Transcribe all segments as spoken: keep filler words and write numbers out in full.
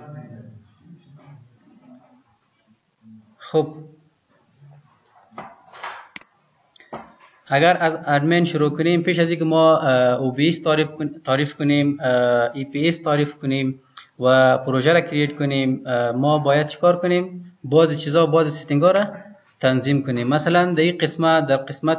خب اگر از ادمین شروع کنیم، پیش از اینکه ما او بی اس تعریف کنیم، ای پی اس تعریف کنیم و پروژه را کرییت کنیم، ما باید چیکار کنیم؟ بعضی چیزا و بعضی سیتینگ ها را تنظیم کنیم. مثلا در این قسمت، در قسمت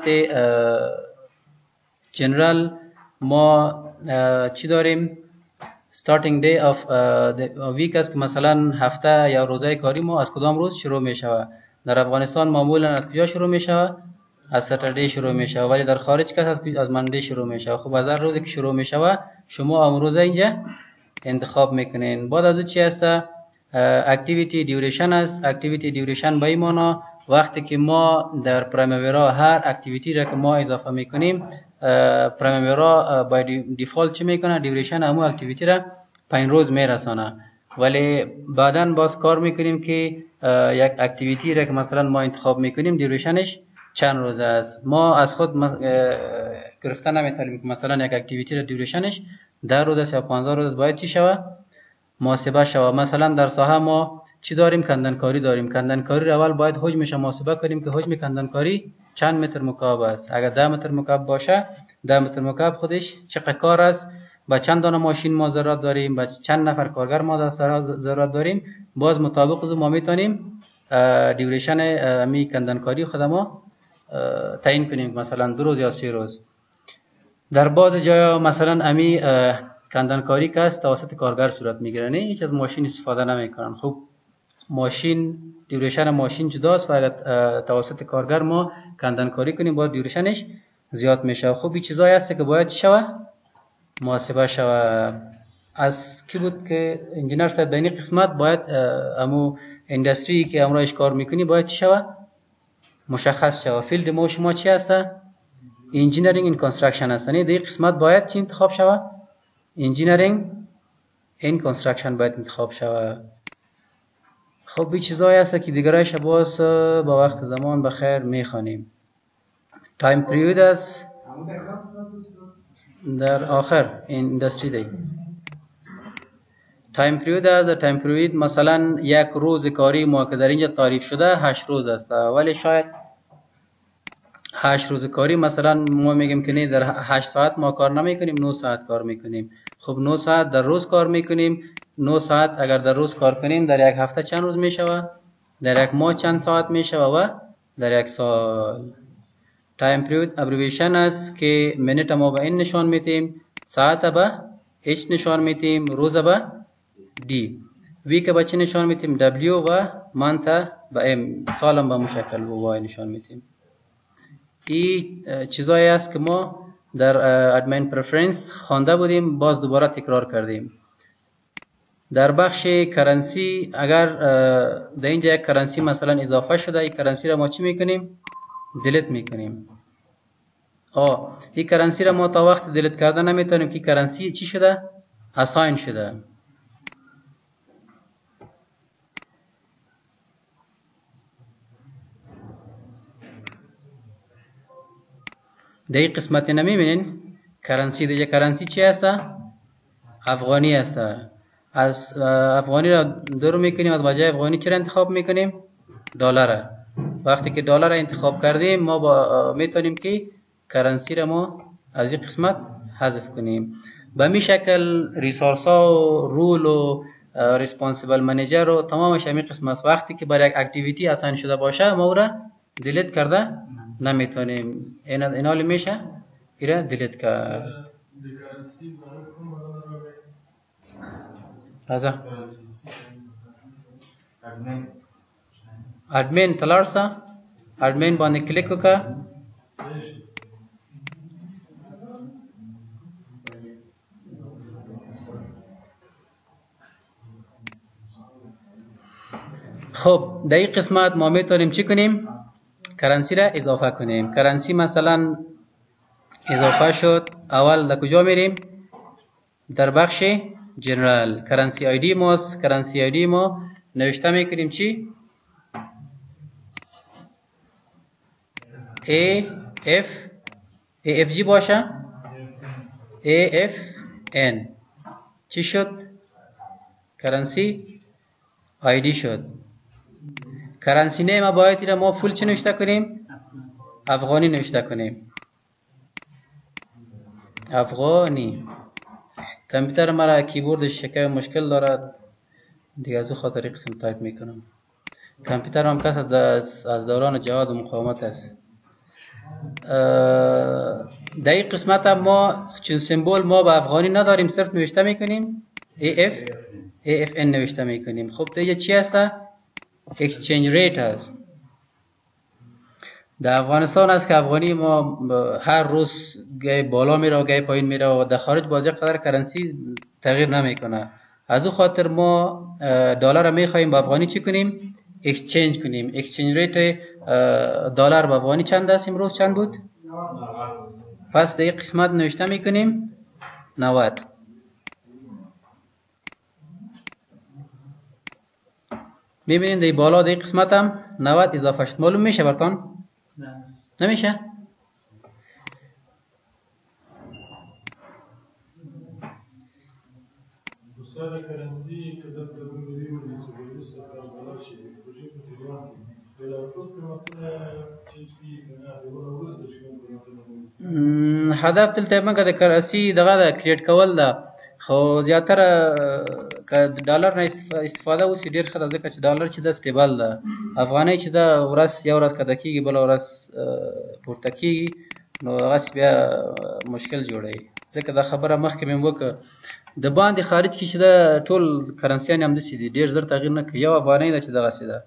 جنرال ما چی داریم؟ starting day of the week است که مثلا هفته یا روزه کاری ما از کدام روز شروع می شود. در افغانستان معمولا از کجا شروع می شود؟ از ساتردی شروع می شود، ولی در خارج کس از مانده شروع می شود. خب از هر روزی که شروع می شود شما اون روز اینجا انتخاب میکنین. بعد از چی است؟ اکتیویتی دیوریشن است. اکتیویتی دیوریشن به این معنی وقتی که ما در پرایمویرا هر اکتیویتی را که ما اضافه میکنیم، پرایمویرا با دیفالت چی میکنه؟ دیوریشن همون اکتیویتی را پنج روز میرسانه. ولی بعداً باز کار میکنیم که یک اکتیویتی را که مثلا ما انتخاب میکنیم دیوریشنش چند روز است. ما از خود گرفته نمیتونیم که مثلا یک اکتیویتی را دیوریشنش ده روز است یا پانزده روز باید چی شوه؟ محاسبه شوه. مثلا در ساحه ما چی داریم؟ کندنکاری داریم. کندنکاری را اول باید حجمش محاسبه کنیم که حجم کندنکاری چند متر مکعب است. اگر ده متر مکعب باشه، ده متر مکعب خودش چقدر کار است، با چند دانه ماشین ما ضرورت داریم، با چند نفر کارگر ما ضرورت داریم، باز مطابق از ما میتونیم دیوریشن امی کندنکاری خود ما تعیین کنیم، مثلا دو روز یا سه روز. در بعض جایا مثلا امی کندنکاری که است توسط کارگر صورت میگیره، نه هیچ از ماشین استفاده نمیکنن. خب ماشین، دیوریشن ماشین جداست و اگر توسط کارگر ما کندنکاری کنیم باید دیوریشنش زیاد میشه. خب این چیزایی هست که باید شوه محاسبه شوه. از کی بود که انجینر صاحب در این قسمت باید امو اندستری که امروز کار میکنی باید چی شوه مشخص شوه. فیلد ما شما چی هست؟ انجینیرینگ این کانستراکشن هست. یعنی در این قسمت باید چی انتخاب شوه؟ انجینیرینگ این کانستراکشن باید انتخاب شوه. خب این چیزایی هست که دیگرایش باز با وقت زمان بخیر میخوانیم. تایم پریود است در آخر این اندستری دی. تایم پریود است. در تایم پریود مثلا یک روز کاری ما که در اینجا تعریف شده هشت روز است، ولی شاید هشت روز کاری مثلا ما میگیم که نه در هشت ساعت ما کار نمی کنیم، نه ساعت کار میکنیم. خب نه ساعت در روز کار میکنیم. نه ساعت اگر در روز کار کنیم در یک هفته چند روز میشوه؟ در یک ماه چند ساعت میشوه و در یک سال. تایم پریود ابریویشن است که منیت ما به این نشان میتیم، ساعت به اچ نشان میتیم، روز به دی، ویک به چه نشان میتیم؟ دبلیو و مانت به ام، سالم به مشکل و وای نشان میتیم. این چیزایی است که ما در ادمین پرفرنس خوانده بودیم، باز دوباره تکرار کردیم. در بخش کرنسی اگر در اینجا یک کرنسی مثلا اضافه شده، این کرنسی را ما چی میکنیم؟ دیلیت میکنیم. آه این کرنسی را ما تا وقت دیلیت کردن نمیتونیم که کرنسی چی شده؟ اساین شده. در این قسمت نمیبینین کرنسی دیگه. کرنسی چی هست؟ افغانی هست. از افغانی را دور میکنیم، از بجای افغانی چی را انتخاب میکنیم؟ دلار. وقتی که دلار را انتخاب کردیم ما با میتونیم که کرنسی را ما از این قسمت حذف کنیم. به می شکل ریسورس ها و رول و ریسپانسیبل منیجر و تمامش همین قسم است. وقتی که برای یک اکتیویتی اساین شده باشه ما او را دیلیت کرده نمیتونیم. اینا لی میشه ایره دیلیت کرد. رازا ادمین تلارسا ادمین باندې کلیک وکړه. خب در این قسمت ما میتونیم چی کنیم؟ کرنسی را اضافه کنیم. کرنسی مثلا اضافه شد، اول در کجا میریم؟ در بخش جنرال. کرنسی آیدی ماست. کرنسی آیدی ما نوشته میکنیم چی؟ A F A F G باشه. A F N چی شد؟ کرنسی آیدی شد. کرنسی نیم باید ایره ما فول چی نوشته کنیم؟ افغانی نوشته کنیم. افغانی. کامپیوتر مرا کیبوردش شکای مشکل دارد دیگه، از او خاطر قسم تایپ میکنم. کامپیوتر هم کس از دوران جهاد و مقاومت است. در این قسمت هم ما چون سمبول ما به افغانی نداریم، صرف نوشته میکنیم ای اف ای اف ان نوشته میکنیم. خب دیگه چی هسته؟ اکسچنج ریت هست. در افغانستان است که افغانی ما هر روز گای بالا میره و گای پایین میره و در خارج بازی قدر کرنسی تغییر نمیکنه. از او خاطر ما دلار را میخوایم با افغانی چی کنیم؟ اکسچنج کنیم. اکسچنج ریت دلار با افغانی چند است امروز؟ چند بود؟ پس در این قسمت نوشته میکنیم نود. میبینید در بالا در این قسمت هم نود اضافه شد. معلوم میشه براتون؟ نه نمیشه؟ کرنسی که در هدف دلته موږ د کرنسی دغه د کریټ کول ده، خو زیاتره که ډالر نه استفاده وشي ډیر ښه ده، ځکه چې ډالر چې د سټیبل ده. افغانۍ چې د ورځ یو ورځ کده کېږي بله ورځ پورته کېږي، نو هغسې بیا مشکل جوړوي. ځکه دا خبره مخکې مې وکړه د باندې خارج کې چې د ټول کرنسیان همداسې دي، ډېر زر تغییر نه کوي. یو افغانۍ ده چې دغسې ده.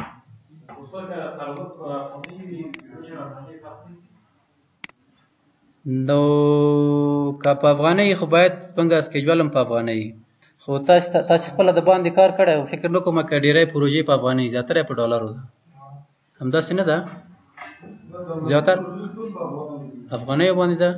نو که په افغانۍ خو باید څنګه اسکیجول هم په افغانۍ، خو تاسو تاسو خپله د باندې کار کړی او فکر نه کوم که ډېری پروژې په افغانۍ، زیاتره یې په ډالرو ده. همداسې نه ده؟ زیاتره افغانیو باندې ده.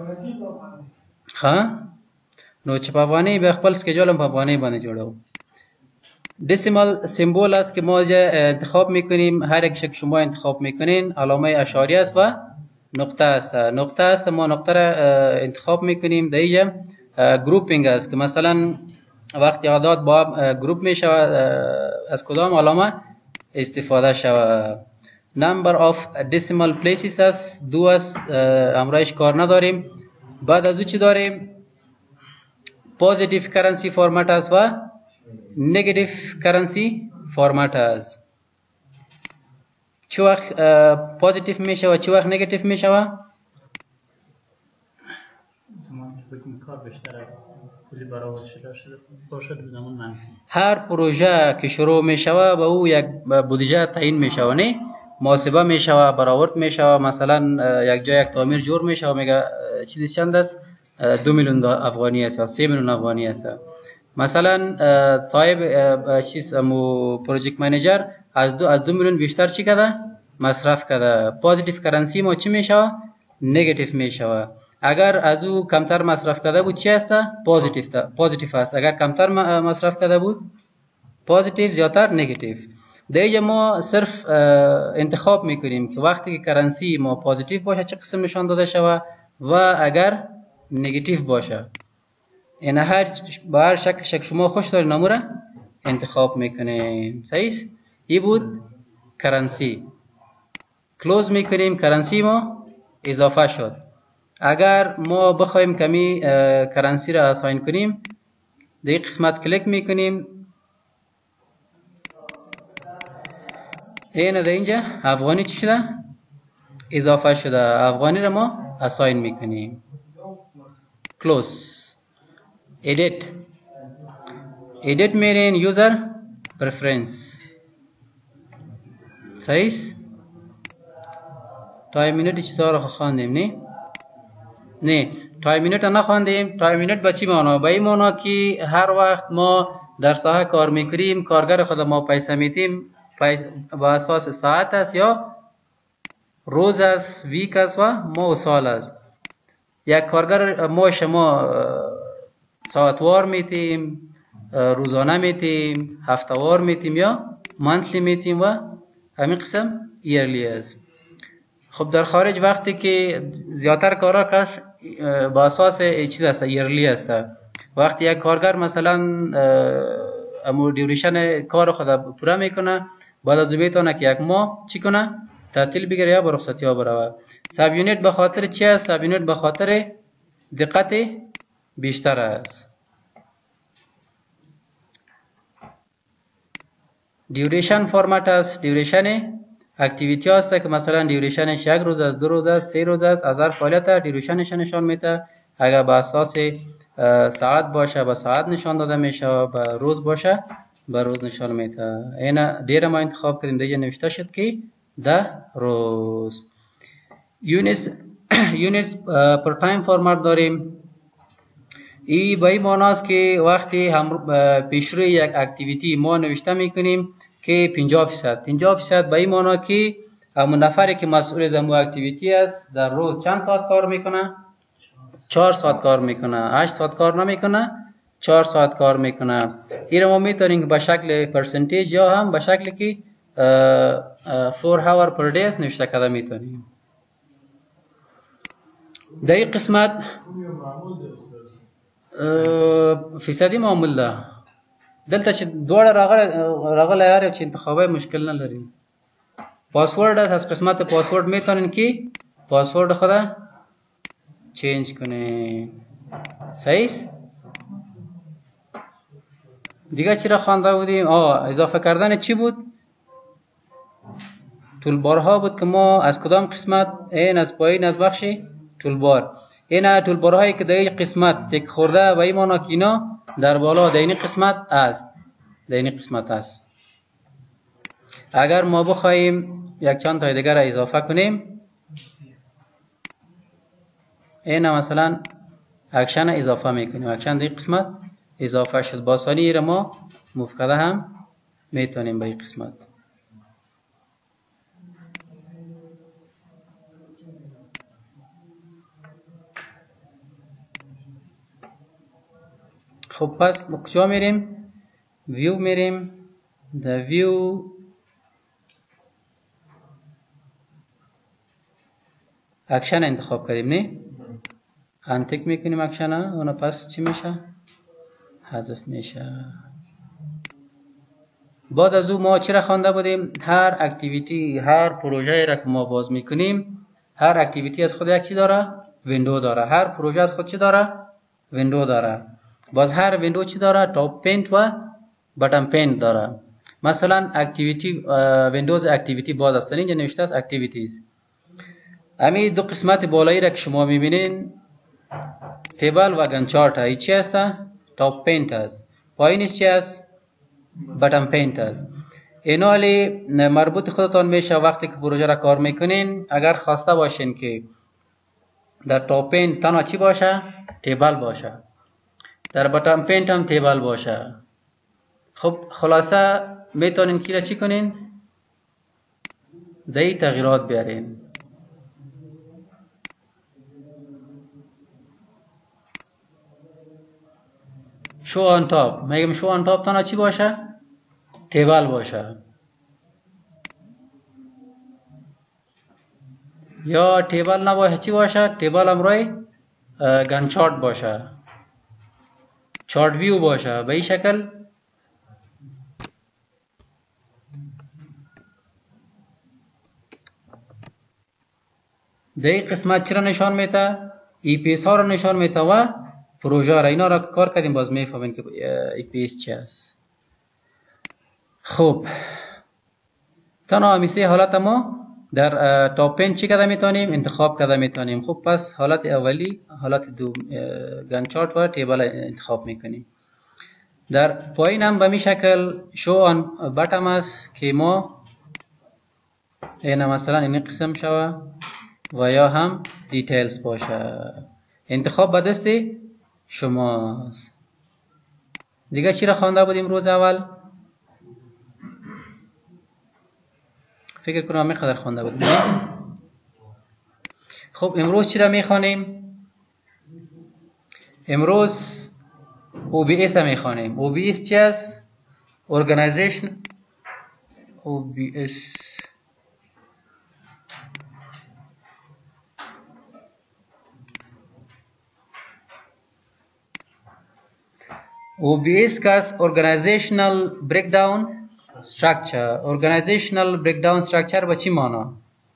ښه نو چې په افغانۍ بیا خپل اسکیجول هم په افغانۍ باندې جوړو. دسیمال سیمبول است که ما انتخاب میکنیم. هر یک که شما انتخاب میکنین علامه اشاریه است و نقطه است. نقطه است ما نقطه را انتخاب میکنیم. در اینجا گروپینگ است که مثلا وقتی اعداد با هم گروپ میشود از کدام علامه استفاده شود. نمبر آف دسیمال پلیسز است، دو است، امرایش کار نداریم. بعد از او چی داریم؟ پوزیتیو کرنسی فرمت است و نگاتیو کرنسی فرمت است. چه وقت پوزیتیو می شود چه وقت نگاتیو می شود؟ هر پروژه که شروع می شود به او یک بودجه تعیین می شود، نه محاسبه می شود، برآورد می شود. مثلا یک جای یک تعمیر جور می شود، میگه چیزی چند است؟ دو میلیون افغانی است یا سه میلیون افغانی است. مثلا صاحب چیز مو پروژکت منیجر از دو از دو میلیون بیشتر چی کرده؟ مصرف کرده. پوزیتیو کرنسی ما چی می شود؟ نگاتیو می شود. اگر از او کمتر مصرف کرده بود چی است؟ پوزیتیو پوزیتیو است. اگر کمتر مصرف کرده بود پوزیتیو، زیادتر نگاتیو. دیگه ما صرف انتخاب میکنیم که وقتی که کرنسی ما پوزیتیو باشه چه قسم نشان داده شود و اگر نگاتیو باشه. این هر با هر شک شک شما خوش دارین نموره انتخاب میکنیم. صحیح؟ این بود کرنسی. کلوز میکنیم. کرنسی ما اضافه شد. اگر ما بخوایم کمی کرنسی را اساین کنیم در این قسمت کلیک میکنیم. این در اینجا افغانی چی شده؟ اضافه شده. افغانی را ما اساین میکنیم. کلوز. edit edit میرین یوزر پرفرنس. صحیح؟ تایم مینوت چیزا رو خواندیم نه؟ نه تایم مینوت رو نخواندیم. تایم مینوت به چی معنا؟ به این معنا که هر وقت ما در ساحه کار میکنیم کارگر خود ما پیسه میدیم با اساس ساعت است یا روز است، ویک است و ماه و سال است. یک کارگر ما شما ساعتوار میتیم، روزانه میتیم، هفتهوار میتیم یا مانتلی میتیم و همین قسم ایرلی است. خب در خارج وقتی که زیادتر کارا کش با اساس چیز است ایرلی است. وقتی یک کارگر مثلا امو دیوریشن کار خود پوره میکنه، بعد از او میتونه که یک ماه چی کنه تعطیل بگیره یا به رخصتی ها بروه. ساب یونیت به خاطر چی است؟ ساب یونیت به خاطر دقت بیشتر است. دیوریشن فرمت است، دیوریشن اکتیویتی است که مثلا دیوریشنش یک روز است، دو روز است، سه روز است، از هر فعالیت دیوریشنش نشان میده. اگر به اساس ساعت باشه به ساعت نشان داده میشه و به روز باشه به روز نشان میده. اینا دیر ما انتخاب کردیم، دیگه نوشته شد که ده روز. یونیتس یونیتس پر تایم فرمت داریم. ای به این معناست که وقتی هم پیشروی یک اکتیویتی ما نوشته میکنیم که پنجاه فیصد پنجاه فیصد به این معنی که همون نفری که مسئول از امو اکتیویتی است در روز چند ساعت کار میکنه؟ چهار ساعت کار میکنه. هشت ساعت کار نمیکنه، چهار ساعت کار میکنه. این رو ما میتونیم به شکل پرسنتیج یا هم به شکل که چهار hour per day نوشته کرده میتونیم. در این قسمت فیصدی معمول ده. دلته چې دوړه راغله یار چې انتخابای مشکل نه لري. پاسورد از قسمت پاسورد میتونین که پاسورد خود چینج کنین. صحیح است؟ دیگه چی را خوانده بودیم؟ آه اضافه کردن چی بود؟ تولبارها بود که ما از کدام قسمت؟ این از پایین از بخش تولبار. این تولبارهایی که در این قسمت تک خورده و این مانا که اینا در بالا در این قسمت است، در این قسمت است. اگر ما بخواهیم یک چند تا دیگر را اضافه کنیم، این مثلا اکشن اضافه میکنیم، اکشن در این قسمت اضافه شد. با آسانی را ما مفکده هم میتونیم به این قسمت. خب پس با کجا میریم؟ ویو میریم. در ویو اکشن انتخاب کردیم نه؟ انتک میکنیم اکشن ها. اون پس چی میشه؟ حذف میشه. بعد از او ما چی را خوانده بودیم؟ هر اکتیویتی، هر پروژه را که ما باز میکنیم، هر اکتیویتی از خود یک چی داره؟ ویندو داره. هر پروژه از خود چی داره؟ ویندو داره. باز هر ویندو چی داره؟ تاپ پینت و بٹن پینت داره. مثلا اکتیویتی ویندوز اکتیویتی باز است، اینجا نوشته است اکتیویتیز. امی دو قسمت بالایی را که شما میبینین تیبل و گن چارت ای چی است؟ تاپ پینت است. پایینش چی است؟ بٹن پینت است. اینا علی مربوط خودتان میشه وقتی که پروژه را کار میکنین. اگر خواسته باشین که در تاپ پینت تنها چی باشه؟ تیبل باشه. در بٹن پینت هم تیبل باشه. خب خلاصه میتونین کی را چی کنین؟ دهی تغییرات بیارین. شو آن تاپ، میگم شو آن تاپ تنها چی باشه؟ تیبل باشه. یا تیبل نباشه چی باشه؟ تیبل هم روی گن چارت باشه، چارت ویو باشه. به این شکل در این قسمت چرا نشان میده؟ ای پی اس ها را نشان میده و پروژه را. اینا را کار کردیم باز میفهمین که ای پی اس چی است. خب تنها همیشه حالت ما در تاپ پین چی کده میتونیم؟ انتخاب کده میتونیم. خب پس حالت اولی، حالت دو گن چارت و تیبل انتخاب میکنیم. در پایین هم به می شکل شو آن بٹم است که ما این مثلا این قسم شوه و یا هم دیتیلز باشه. انتخاب به دست شماست. دیگه چی را خوانده بودیم روز اول؟ فکر کنم میخواد خوانده بودیم. خب امروز چی را میخوانیم؟ امروز او بی اس میخوانیم. او بی اس چی است؟ Organization او بی اس او بی اس کس Organizational Breakdown Structure. Organizational Breakdown Structure به چی معنا؟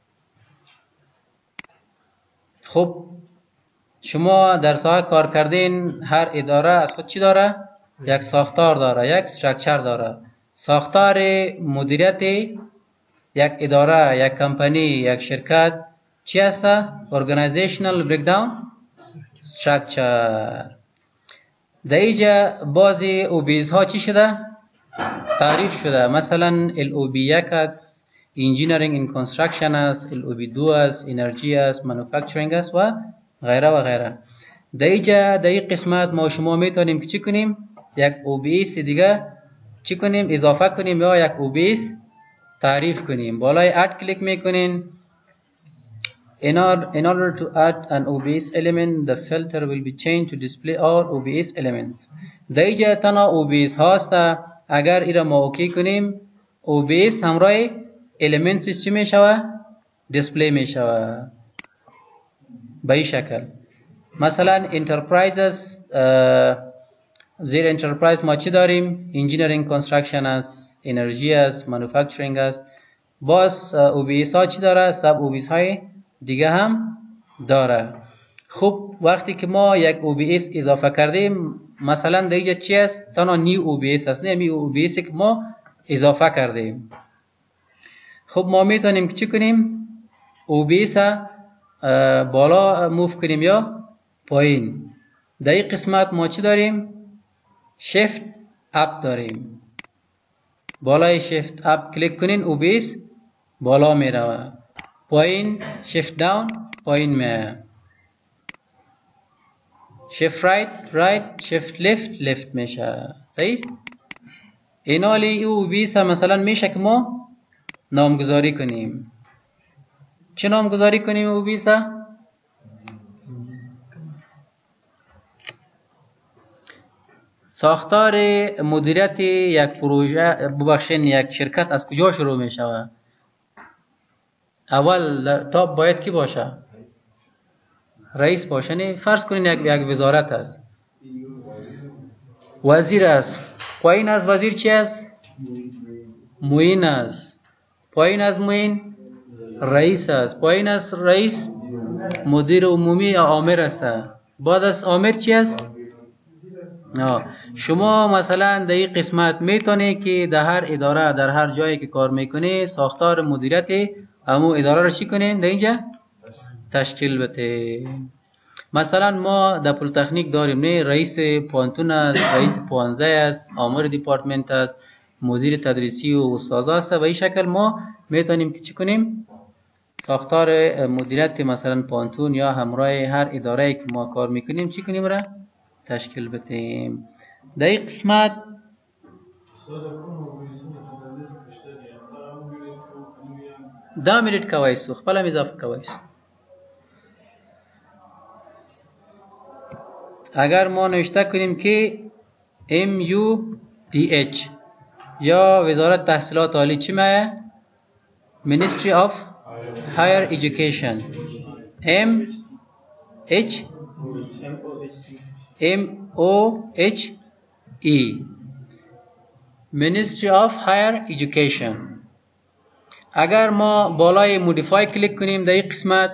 خب شما در ساحه کار کردین، هر اداره از خود چی داره؟ یک ساختار داره، یک استراکچر داره. ساختار مدیریت یک اداره، یک کمپانی، یک شرکت چی هست؟ Organizational Breakdown Structure. در اینجا بعضی او بیز ها چی شده؟ تعریف شده. مثلا ال او بی یک است، Engineering in Construction است، ال او بی دو است، Energy است، Manufacturing است و غیره و غیره. در اینجا در این قسمت ما شما میتونیم که چی کنیم؟ یک او بی اس دیگه چی کنیم؟ اضافه کنیم یا یک او بی اس تعریف کنیم. بالای اد کلیک میکنین. In order, in order to add an او بی اس element, the filter will be changed to display all او بی اس elements. در اینجا تنها او بی اس هاست. اگر ایره ما اوکی کنیم، او بی اس همراه elements چی میشوه؟ display میشوه به این شکل. مثلا enterprises، زیر انترپرایز ما چی داریم؟ Engineering Construction است، Energy است، Manufacturing است. باز او بی اس ها چی داره؟ سب او بی اس های دیگه هم داره. خب وقتی که ما یک او بی اس اضافه کردیم، مثلا در اینجا چی است؟ تنها نیو او بی اس است، نه می او بی اس که ما اضافه کردیم. خب ما میتونیم که چی کنیم؟ او بی اس بالا موف کنیم یا پایین. در این قسمت ما چی داریم؟ شیفت اپ داریم. بالای شیفت اپ کلیک کنین، او بی اس بالا میره. پایین شیفت داون پایین میره. شیفت رایت رایت، شیفت لفت لفت میشه. صحیح؟ این حالی او بی اس مثلا میشه که ما نامگذاری کنیم. چه نامگذاری کنیم او بی اس؟ ساختار مدیریت یک پروژه، ببخشید یک شرکت از کجا شروع می شود؟ اول تاپ باید کی باشه؟ رئیس باشه. نه فرض کنین یک یک وزارت است، وزیر است. پایین از وزیر چی است؟ معین است. پایین از معین رئیس است. پایین از رئیس مدیر عمومی یا آمر است. بعد از آمر چی است؟ آه. شما مثلا در این قسمت میتونه که در هر اداره، در هر جایی که کار میکنه، ساختار مدیریت همون اداره رو چی کنین؟ در اینجا تشکیل بده. مثلا ما در پلیتکنیک داریم، نه رئیس پانتون است، رئیس پوانزه است، آمر دیپارتمنت است، مدیر تدریسی و استاد است. و این شکل ما میتونیم که چی کنیم؟ ساختار مدیریت مثلا پانتون یا همراه هر اداره که ما کار میکنیم چی کنیم را تشکیل بدیم. در این قسمت دا میرید کوایسو خپل اضافه کوایسو. اگر ما نوشته کنیم که ام یو دی اچ یا وزارت تحصیلات عالی چی میه؟ Ministry of Higher Education. M H M O H E Ministry of Higher Education. اگر ما بالای مودیفای کلیک کنیم در این قسمت،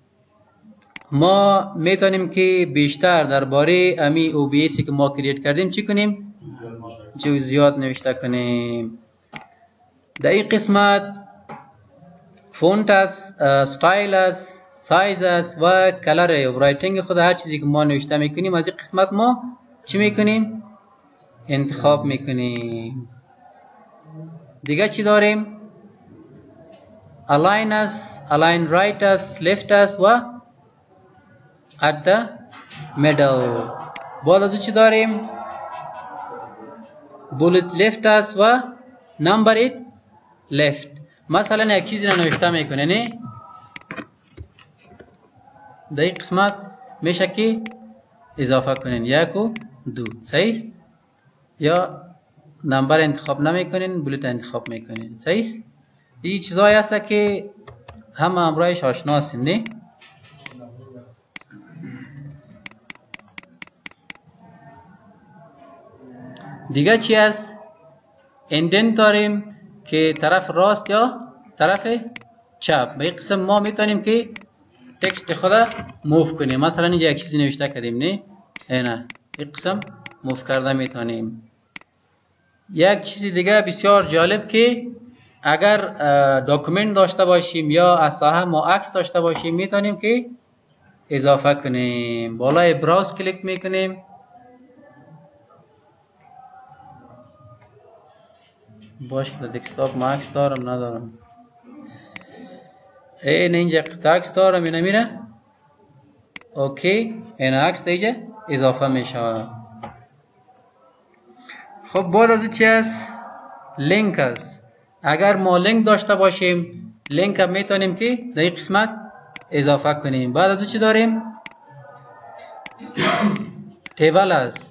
ما میتونیم که بیشتر درباره امی او بی اسی که ما کرییت کردیم چی کنیم؟ جزئیات نوشته کنیم. در این قسمت فونت است، استایل است، سایز است و کلر و رایتینگ خود هر چیزی که ما نوشته میکنیم از این قسمت ما چی میکنیم؟ انتخاب میکنیم. دیگه چی داریم؟ align است، align right است، left است و at the middle. بعد از چی داریم؟ bullet left است و number it left. مثلا یک چیزی رو نوشته میکنه، نه در این قسمت میشه که اضافه کنین یک و دو. صحیح؟ یا نمبر انتخاب نمیکنین، بولت انتخاب میکنین. صحیح؟ این چیزایی هست که همه امرایش آشناسیم، نه؟ دیگه چی است؟ ایندنت داریم که طرف راست یا طرف چپ. به این قسم ما میتونیم که تکست خود موو کنیم. مثلا اینجا یک چیزی نوشته کردیم نه اینا این قسم موو کرده میتونیم. یک چیز دیگه بسیار جالب که اگر داکومنت داشته باشیم یا از ساحه ما عکس داشته باشیم میتونیم که اضافه کنیم. بالای براوز کلیک میکنیم. باش که دسکتاپ ما عکس دارم ندارم. این اینجا عکس دارم اینا میره. اوکی این عکس اینجا اضافه میشه. خب بعد از چی است؟ لینک است. اگر ما لینک داشته باشیم لینک هم میتونیم که در این قسمت اضافه کنیم. بعد از چی داریم؟ تیبل است.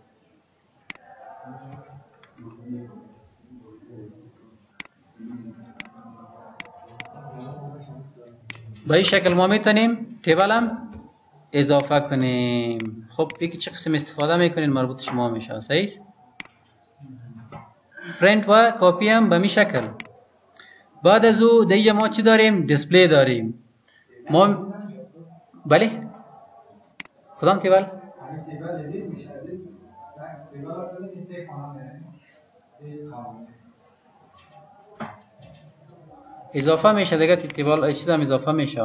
به این شکل ما میتونیم تیبل هم اضافه کنیم. خب یکی چه قسم استفاده میکنین مربوط شما میشه. صحیح است؟ پرینت و کپی هم به می شکل. بعد از او دیگه ما چی داریم؟ دیسپلی داریم. ما بله کدام تیبل؟ اضافه میشه دیگه تیبل چیز هم اضافه میشه.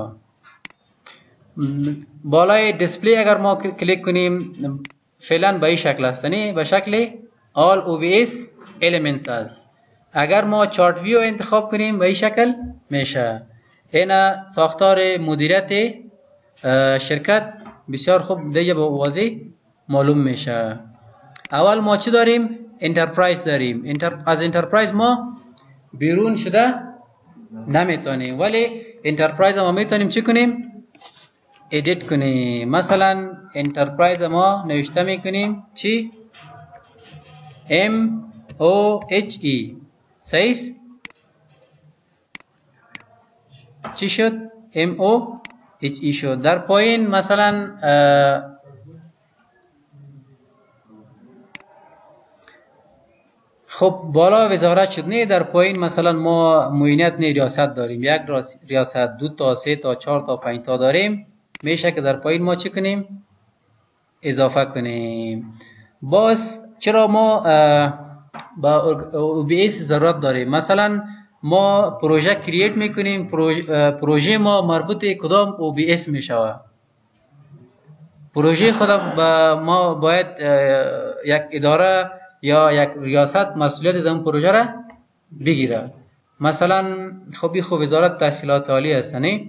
بالای دیسپلی اگر ما کلیک کنیم فعلا به این شکل است. یعنی به شکل all او بی اس elements است. اگر ما چارت ویو انتخاب کنیم به این شکل میشه. این ساختار مدیریت شرکت بسیار خوب دیگه با واضح معلوم میشه. اول ما چی داریم؟ انترپرایز داریم. انتر... از انترپرایز ما بیرون شده نمیتونیم ولی انترپرایز ما میتونیم چی کنیم؟ ادیت کنیم. مثلا انترپرایز ما نوشته میکنیم چی؟ ام او اچ ای. صحیح است؟ چی شد؟ ام او اچ ای شد. در پایین مثلا خب بالا وزارت شد نه. در پایین مثلا ما معینیت نه ریاست داریم. یک ریاست، دو تا، سه تا، چهار تا، پنج تا داریم. میشه که در پایین ما چی کنیم؟ اضافه کنیم. باز چرا ما با او بی اس ضرورت داریم؟ مثلا ما پروژه کرییت میکنیم. پروژه ما مربوط کدام او بی اس میشود؟ پروژه خود با ما باید یک اداره یا یک ریاست مسئولیت از اون پروژه را بگیره. مثلا خب خب وزارت تحصیلات عالی است نه.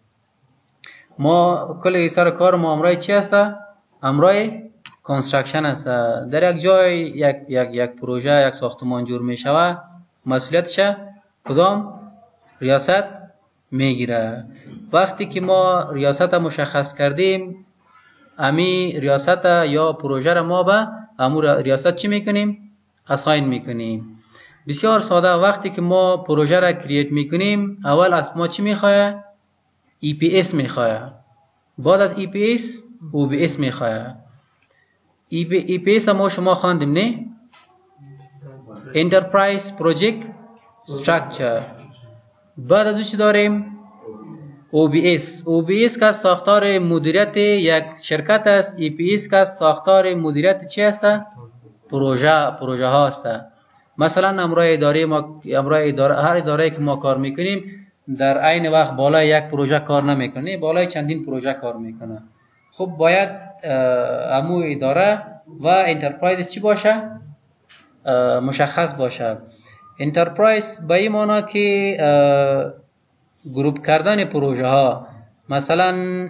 ما کل سر کار ما امرای چی است؟ امرای کنسترکشن است. در یک جای یک یک یک پروژه یک ساختمان جور می شود مسئولیتش کدام ریاست میگیره. وقتی که ما ریاست مشخص کردیم امی ریاست یا پروژه را ما به امور ریاست چی میکنیم؟ اساین میکنیم. بسیار ساده. وقتی که ما پروژه را کرییت میکنیم اول از ما چی میخواه؟ ای پی اس میخواه. بعد از ای پی اس او بی اس میخواه. ای پی اس ما شما خواندیم نه؟ Enterprise Project Structure. بعد از چی داریم؟ او بی اس. او بی اس که ساختار مدیریت یک شرکت است. ای پی اس که ساختار مدیریت چی است؟ پروژه پروژه ها است. مثلا امرای اداره ما امرای اداره هر اداره که ما کار میکنیم در عین وقت بالای یک پروژه کار نمیکنه، بالای چندین پروژه کار میکنه. خب باید امو اداره و انترپرایز چی باشه؟ مشخص باشه. انترپرایز به این معنی که گروپ کردن پروژه ها. مثلا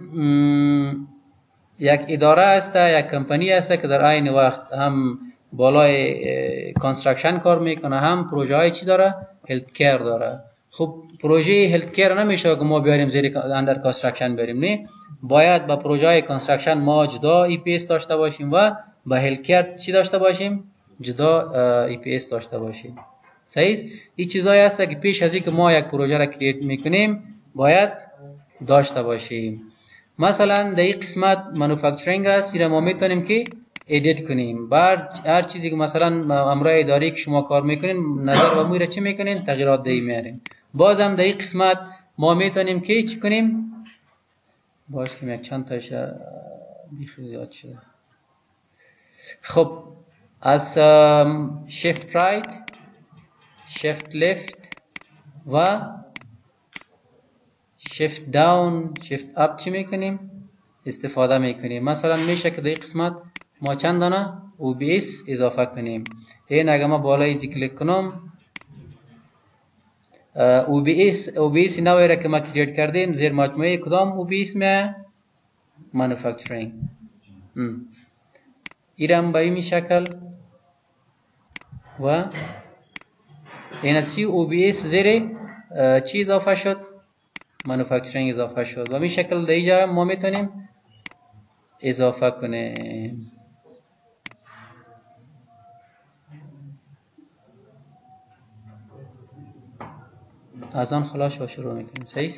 یک اداره است، یک کمپانی است که در عین وقت هم بالای کانستراکشن کار میکنه هم پروژه های چی داره؟ هلت کیر داره. خب پروژه هلت کیر نمیشه که ما بیاریم زیر اندر کانستراکشن بریم نه. باید با پروژه های کانستراکشن ما جدا ای پی اس داشته باشیم و با هلت کیر چی داشته باشیم؟ جدا ای پی اس داشته باشیم. صحیح؟ این چیزایی هست که پیش از اینکه ما یک پروژه را کرییت میکنیم باید داشته باشیم. مثلا در این قسمت مانوفکچرینگ است. این ما میتونیم که ادیت کنیم. بعد هر چیزی که مثلا امر اداری که شما کار میکنین نظر و موی را چی میکنین تغییرات دی میارین. بازم در این قسمت ما میتونیم که چی کنیم باش که یک چند تاش بیخی زیاد شده. خب از shift right shift left و shift down shift up چی میکنیم استفاده میکنیم. مثلا میشه که در این قسمت ما چند دانه او بی اس اضافه کنیم. این اگه ما بالای ایزی کلیک کنم او بی اس او بی اس نوعی را که ما کریت کردیم زیر مجموعه کدام او بی اس می مانوفکچرینگ. ایرم به این شکل و این سی او بی اس زیر چی اضافه شد مانوفکچرینگ اضافه شد و می شکل در اینجا ما میتونیم اضافه کنیم. از آن خلاص و شروع میکنیم. صحیح؟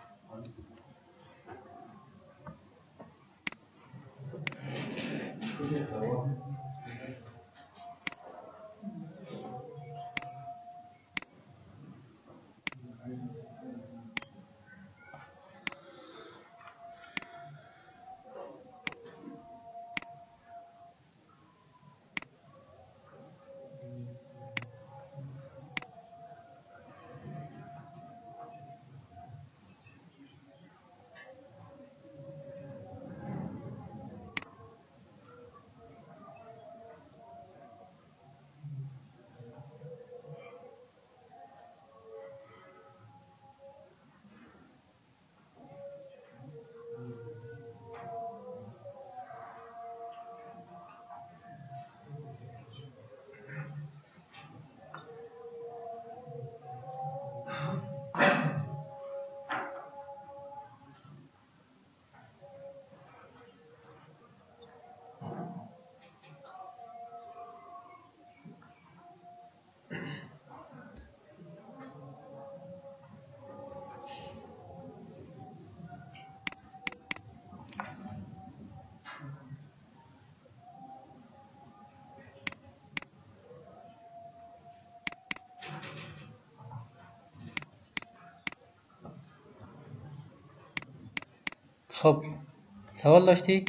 خب سوال داشتی؟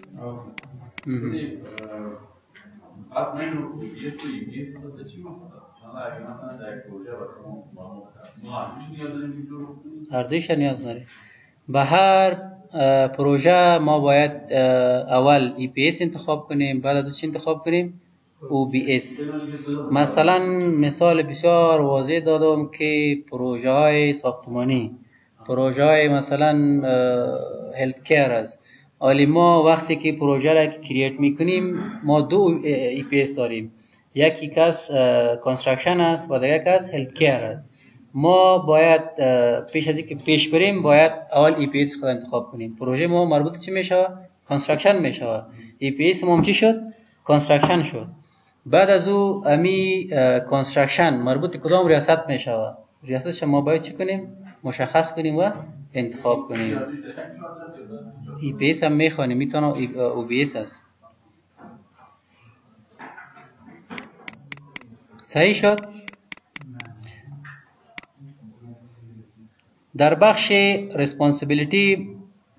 بعد من رو یه توی بیست تا چی مثلا حالا اگه مثلا در پروژه برای ما هرچی نیاز داریم که رو هردیش نیاز داریم. به هر پروژه ما باید اول ای پی اس انتخاب کنیم بعد از چی انتخاب کنیم او بی اس. مثلا مثال بسیار واضح دادم که پروژه های ساختمانی پروژه های مثلا هلت کیر است. ولی ما وقتی که پروژه را کرییت میکنیم ما دو ای پی اس داریم. یکی کس کانستراکشن است و دیگه کس هلت کیر است. ما باید پیش از اینکه پیش بریم باید اول ای پی اس خود انتخاب کنیم. پروژه ما مربوط چی میشه؟ کانستراکشن میشه. ای پی اس ما چی شد؟ کانستراکشن شد. بعد از او امی کانستراکشن مربوط کدام ریاست میشه؟ ریاستش ما باید چی کنیم؟ مشخص کنیم و انتخاب کنیم. ای پی اس هم میخوانیم میتونه او بی اس است. صحیح شد؟ در بخش ریسپانسیبیلیتی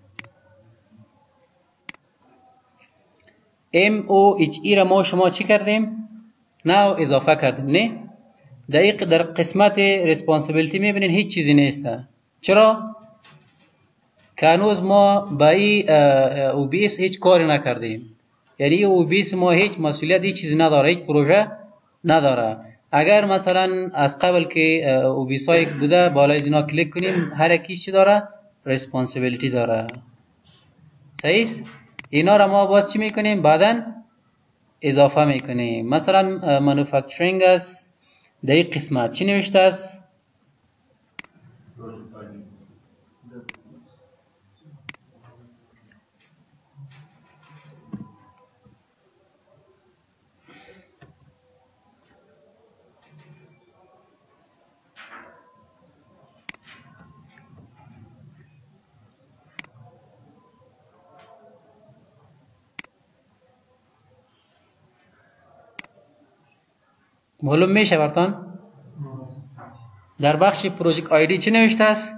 ام او اچ ای را ما شما چی کردیم؟ نه اضافه کردیم نه؟ دقیق در قسمت ریسپانسیبیلیتی میبینین هیچ چیزی نیسته. چرا؟ که هنوز ما با ای او بی اس هیچ کاری نکردیم. یعنی او بی اس ما هیچ مسئولیت هیچ چیزی نداره، هیچ پروژه نداره. اگر مثلا از قبل که او بی اس های بوده بالای اینا کلیک کنیم هر یکیش چی داره؟ ریسپانسیبیلیتی داره. صحیح است؟ اینا را ما باز چی میکنیم؟ بعداً اضافه میکنیم. مثلا مانوفکچرینگ است در این قسمت چی نوشته است؟ معلوم میشه براتون؟ در بخش پروژکت آیدی چی نوشته است؟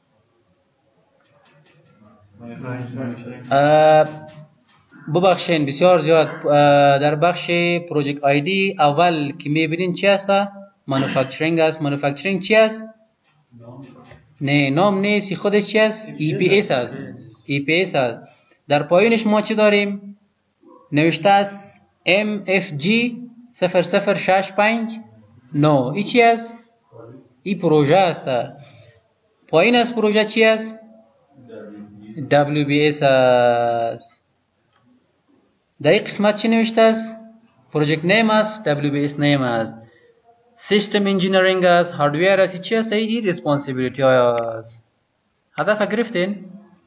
ببخشین بسیار زیاد. در بخش پروژکت آیدی اول که میبینین چی هست؟ مانوفکچرینگ است. مانوفکچرینگ چی است؟ نه نام نیست، خودش چی است؟ ای پی اس است. ای پی اس است. در پایینش ما چی داریم؟ نوشته است ام اف جی صفر صفر شش پنج نه. ای چی است؟ ای پروژه است. پایین از پروژه چی است؟ دبلیو بی اس است. در این قسمت چی نوشته است؟ پروژکت نیم است، دبلیو بی اس نیم است. سیستم انجینیرینگ است، هاردویر است. چی است؟ ای ریسپانسیبیلیتی های است. هدف گرفتین؟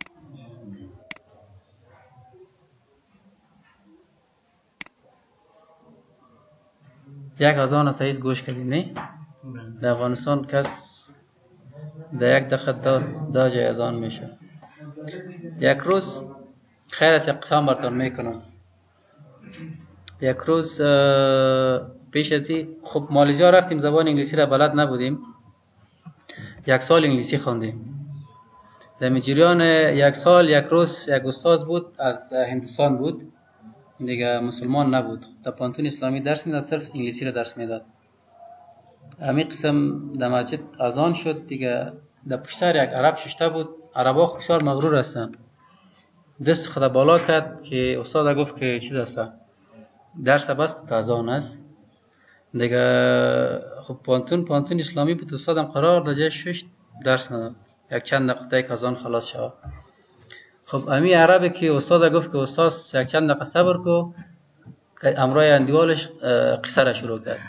یک اذان سعیز گوش کردیم نه؟ در افغانستان کس در یک دقیقه دا, دا جای اذان میشه. یک روز خیر از اقسام براتون میکنم. یک روز پیش ازی خب مالزیا رفتیم، زبان انگلیسی را بلد نبودیم. یک سال انگلیسی خواندیم. در جریان یک سال یک روز یک استاد بود از هندوستان بود، دیگه مسلمان نبود، در پانتون اسلامی درس میداد، صرف انگلیسی را درس میداد. همین قسم در مسجد اذان شد دیگه، در پشت سر یک عرب ششته بود. عربا خوشحال مغرور هستن. دست خدا بالا کرد که استاد گفت که چی درسه؟ درس بس که اذان است دیگه. خب پانتون پانتون اسلامی بود، استادم قرار در جای شش درس نداد، یک چند دقیقه که اذان خلاص شد. خب امی عربی که استاد گفت که استاد یک چند دقیقه صبر کو، که امرای اندیوالش قصه را شروع کرد.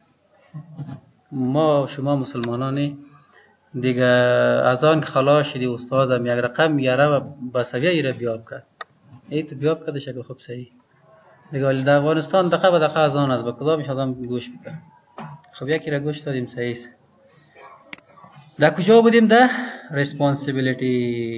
ما شما مسلمانانی دیگه اذان که خلاص شدی، استادم یک رقم میاره و بسویه ای را بیاب کرد. ای تو بیاب کردش اگه خب صحیح دیگه. در افغانستان دقیقه به دقیقه اذان است، به کدامش آدم گوش میکنه. خب یکی را گوش دادیم صحیح. در کجا بودیم؟ در ریسپانسیبیلیتی.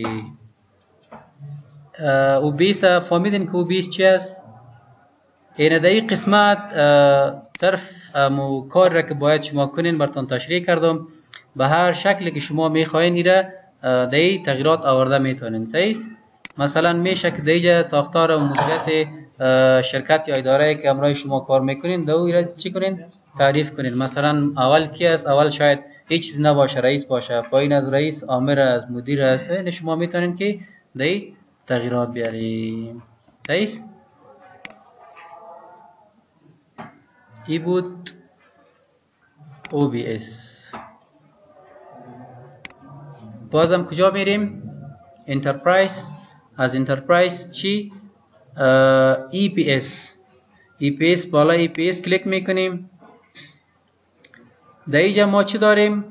او بیس فهمیدین که او بیس چی است؟ این در این قسمت صرف مو کار را که باید شما کنین براتون تشریح کردم. به هر شکلی که شما میخواین ایره در این تغییرات آورده میتونین. صحیح؟ مثلا میشه که دیجا ساختار و مدیریت شرکت یا اداره که امرای شما کار میکنین دو ایره چی کنین؟ تعریف کنین. مثلا اول کی است؟ اول شاید هیچ چیز نباشه، رئیس باشه. پایین از رئیس آمر است، مدیر است. این شما میتونین که در این تغییرات بیاریم. صحیح؟ ای بود او بی اس. بازم کجا میریم؟ انترپرایز. از انترپرایز چی؟ ای پی اس. ای پی اس، بالا ای پی اس کلیک میکنیم. در اینجا ما چی داریم؟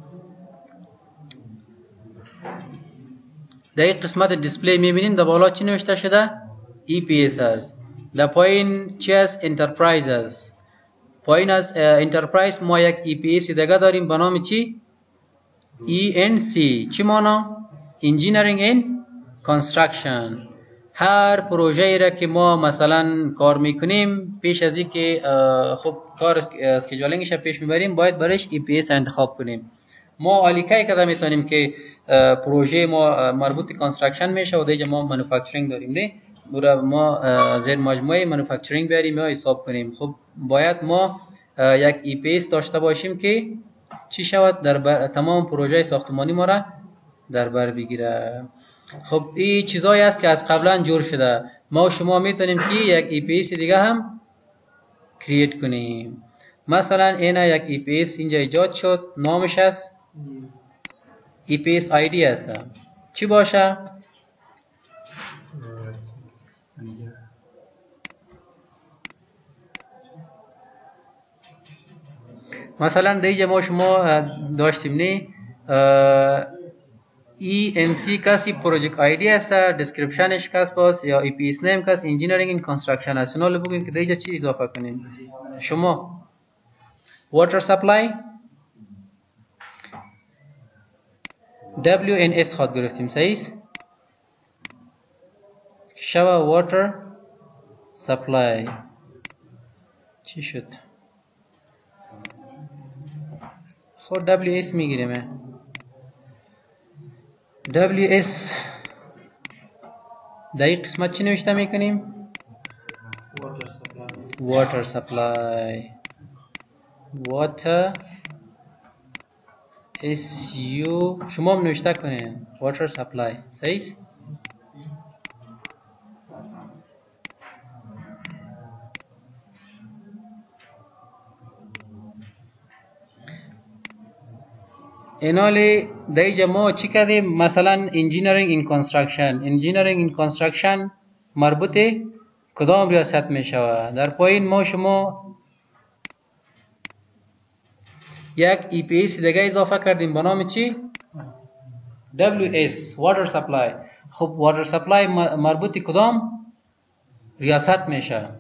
در این قسمت دیسپلی میبینین در بالا چی نوشته شده؟ ای پی اس است. در پایین چی است؟ انترپرایز است. پایین از انترپرایز ما یک ای پی اس دیگه داریم به نام چی؟ ای ان سی. چی مانا؟ انجینیرینگ این کانسترکشن. هر پروژه ای را که ما مثلا کار میکنیم، پیش از این که خب کار اسکیجولینگش پیش میبریم، باید برش ای پی اس انتخاب کنیم. ما آلیکای کده میتونیم که پروژه ما مربوط کانسترکشن میشه و دیگه ما مانوفکچرینگ داریم نه، برای ما زیر مجموعه مانوفکچرینگ بیاریم یا حساب کنیم. خب باید ما یک ای پی اس داشته باشیم که چی شود؟ در تمام پروژه ساختمانی ما را در بر بگیره. خب این چیزایی است که از قبلا جور شده. ما و شما میتونیم که یک ای پی اس دیگه هم کرییت کنیم. مثلا اینا یک ای پی اس اینجا ایجاد شد، نامش است ای پی اس آی دی است. چی باشه؟ مثلا دیگه ما شما داشتیم نه ای ان سی کسی پروژکت آیدی است، دیسکریپشنش کس باز یا ای پی اس نیم کس انجینیرینگ این کانسترکشن است. نو بگین که دیگه چی اضافه کنیم. شما واتر سپلای دبلیو ان اس خود گرفتیم. صحیح؟ شوا واتر سپلای چی شد؟ خود دبلیو اس میگیریم. دبلیو اس در این قسمت چی نوشته میکنیم؟ water supply. water s u شما هم نوشته کنین water supply. صحیح؟ اینالی دیجا ما چی کردیم؟ مثلا engineering in construction. engineering in construction مربوط کدام ریاست می شود؟ در پایین ما شما یک ای پی اس دیگه اضافه کردیم به نام چی؟ دبلیو اس water supply. خب water supply مربوط کدام ریاست می شود؟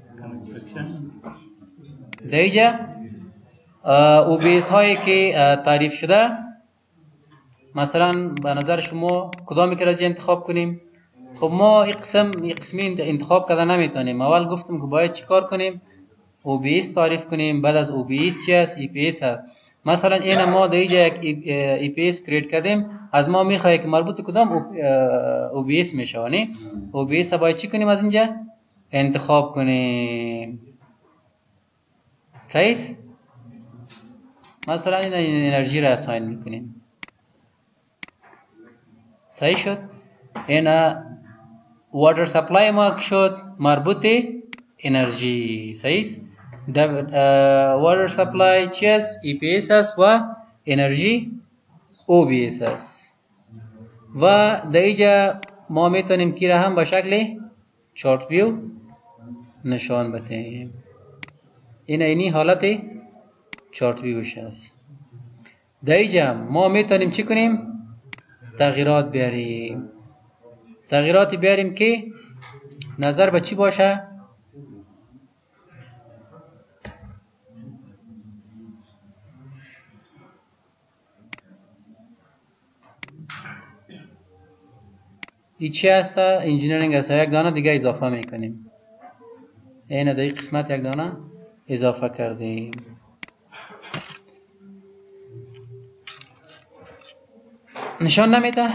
دیجا او بیس هایی که تعریف شده مثلا به نظر شما کدامی که رازی انتخاب کنیم؟ خب ما این قسم این قسمی انتخاب کرده نمیتونیم. اول گفتم که باید چی کار کنیم؟ او بی اس تعریف کنیم. بعد از او بی اس چی است؟ ای پی اس هست. مثلا این ما در اینجا یک ای پی اس کریت کردیم، از ما میخواد که مربوط کدام او بی اس میشه. نه او بی اس باید چی کنیم؟ از اینجا انتخاب کنیم. صحیح؟ مثلا این انرژی را اساین میکنیم. صحیح شد؟ این واتر سپلای ما شد مربوط انرژی. صحیح؟ واتر سپلای چی است؟ ای پی اس است و انرژی او بی اس است. و در اینجا ما میتونیم کی را هم به شکل چارت ویو نشان بدهیم. این اینی حالت چارت ویوش است. در اینجا ما میتونیم چی کنیم؟ تغییرات بیاریم. تغییراتی بیاریم که نظر به چی باشه؟ این چی هست؟ انجینیرینگ است. یک دانه دیگه اضافه میکنیم. این در این قسمت یک دانه اضافه کردیم. نشان نمیده؟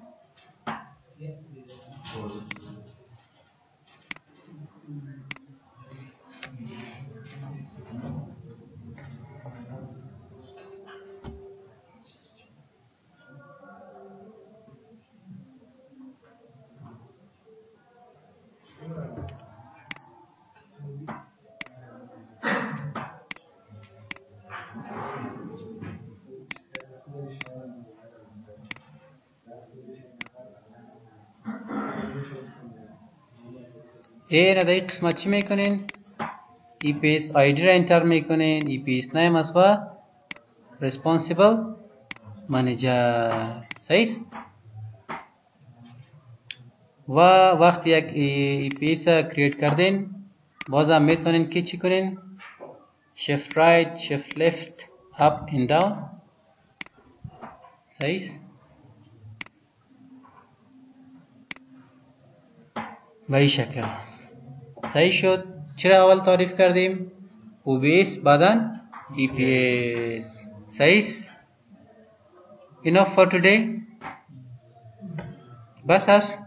این در این قسمت چی میکنین؟ ای پی اس آیدی را انتر میکنین. ای پی اس نیم است و responsible manager. صحیح؟ و وقتی یک ای پی اس کریت کردین بازم میتونین که چی کنین؟ shift right shift left up and down. صحیح؟ به این شکل. صحیح شد؟ چرا اول تعریف کردیم؟ او بی اس بعداً ای پی اس. صحیح؟ enough for today. بس هست؟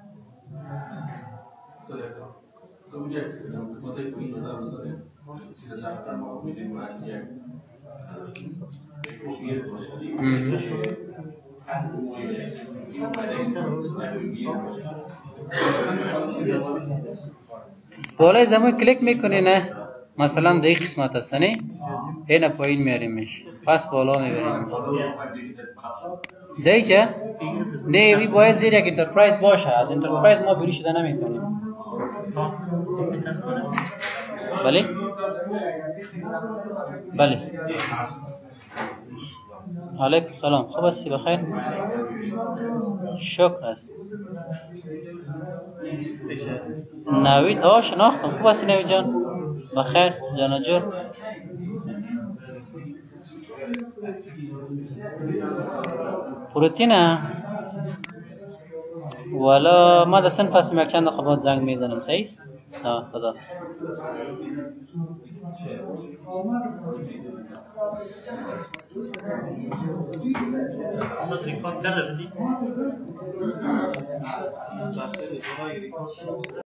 بالای زمین کلیک میکنی نه مثلا در این قسمت هست نه این پایین میاریمش پس بالا میبریمش دیگه نه وی باید زیر یک انترپرایز باشه. از انترپرایز ما بری شده نمیتونیم. بله بله علیکم سلام. خوب هستی؟ بخیر؟ شکر است. نوید آه شناختم. خوب هستی نوید جان؟ بخیر جانا جور. پروتینه والا ما در صنف هستیم یک چند دقیقه بعد زنگ میزنم. صحیح ها خدا.